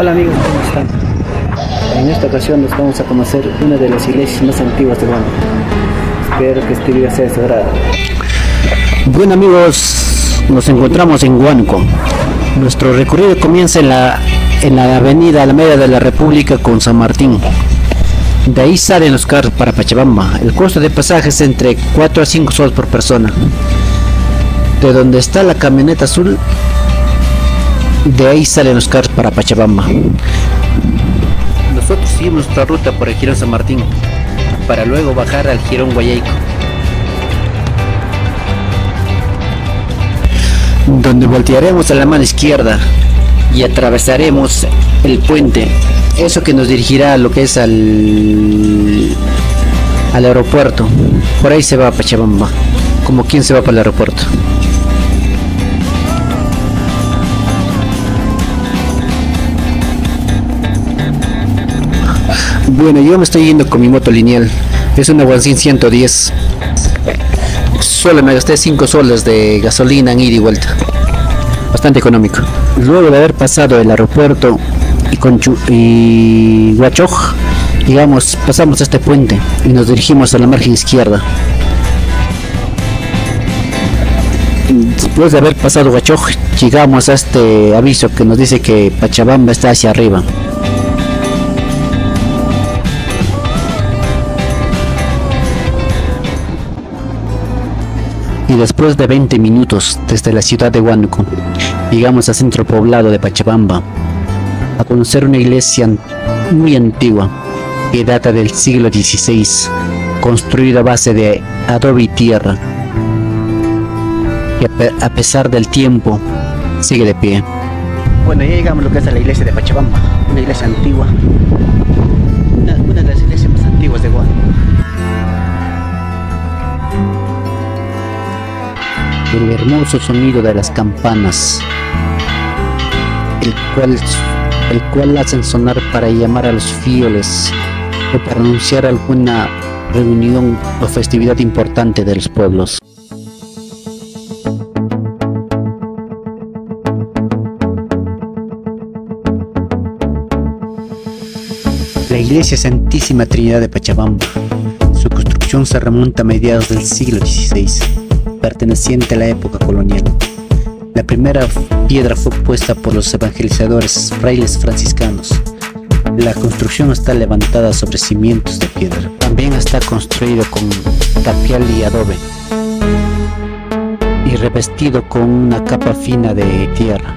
Hola amigos, ¿cómo están? En esta ocasión nos vamos a conocer una de las iglesias más antiguas de Huánuco. Espero que este video sea de su agrado. Bueno amigos, nos encontramos en Huánuco. Nuestro recorrido comienza en la avenida Alameda de la República con San Martín. De ahí salen los carros para Pachabamba. El costo de pasaje es entre 4 a 5 soles por persona. De donde está la camioneta azul, de ahí salen los carros para Pachabamba. Nosotros seguimos nuestra ruta por el Jirón San Martín para luego bajar al Jirón Guayaico, donde voltearemos a la mano izquierda y atravesaremos el puente, eso que nos dirigirá a lo que es al aeropuerto. Por ahí se va a Pachabamba, como quien se va para el aeropuerto. Bueno, yo me estoy yendo con mi moto lineal, es una Wansin 110. Solo me gasté 5 soles de gasolina en ida y vuelta, bastante económico. Luego de haber pasado el aeropuerto y Huachoj, pasamos este puente y nos dirigimos a la margen izquierda. Después de haber pasado Huachoj, llegamos a este aviso que nos dice que Pachabamba está hacia arriba. Y después de 20 minutos desde la ciudad de Huánuco, llegamos al centro poblado de Pachabamba a conocer una iglesia muy antigua que data del siglo XVI, construida a base de adobe y tierra, que a pesar del tiempo sigue de pie. Bueno, ya llegamos a lo que es la iglesia de Pachabamba, una iglesia antigua, una de las iglesias más antiguas de Huánuco. El hermoso sonido de las campanas, el cual hacen sonar para llamar a los fieles o para anunciar alguna reunión o festividad importante de los pueblos. La iglesia Santísima Trinidad de Pachabamba, su construcción se remonta a mediados del siglo XVI, perteneciente a la época colonial. La primera piedra fue puesta por los evangelizadores frailes franciscanos. La construcción está levantada sobre cimientos de piedra. También está construido con tapial y adobe y revestido con una capa fina de tierra.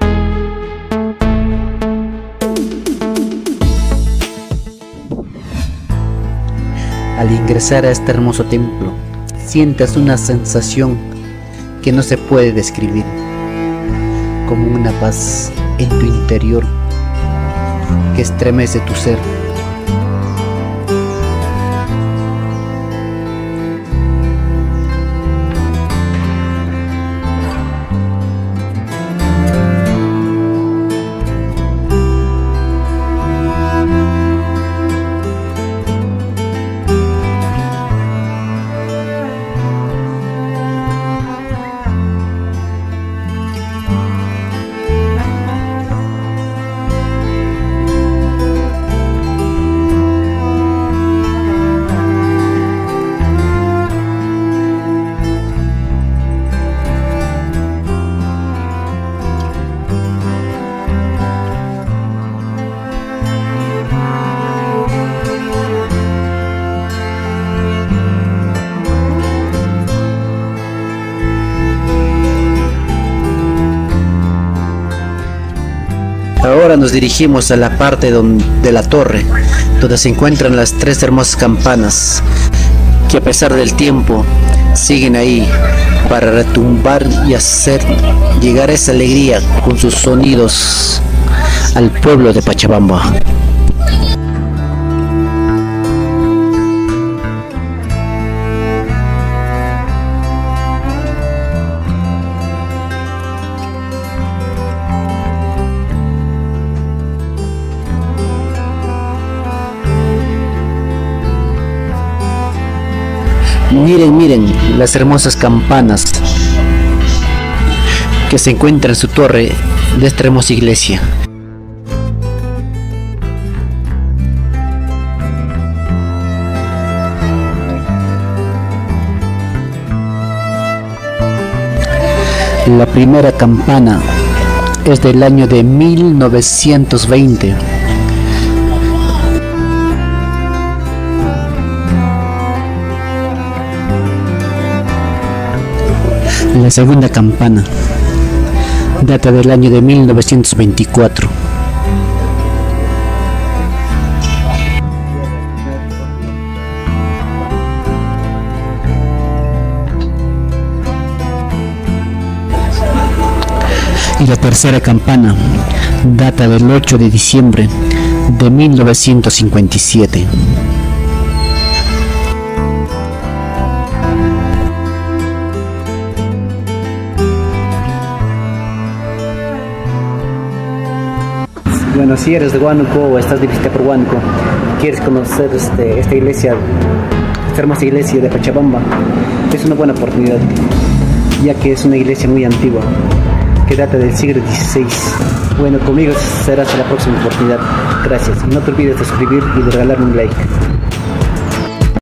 Al ingresar a este hermoso templo, sientes una sensación que no se puede describir, como una paz en tu interior que estremece tu ser. Ahora nos dirigimos a la parte de la torre, donde se encuentran las 3 hermosas campanas, que a pesar del tiempo siguen ahí para retumbar y hacer llegar esa alegría con sus sonidos al pueblo de Pachabamba. Miren las hermosas campanas que se encuentran en su torre de esta hermosa iglesia. La primera campana es del año de 1920. La segunda campana data del año de 1924. Y la tercera campana data del 8 de diciembre de 1957. Bueno, si eres de Huánuco o estás de visita por Huánuco, quieres conocer esta iglesia, esta hermosa iglesia de Pachabamba, es una buena oportunidad, ya que es una iglesia muy antigua, que data del siglo XVI. Bueno, conmigo será hasta la próxima oportunidad. Gracias. Y no te olvides de suscribir y de regalarme un like.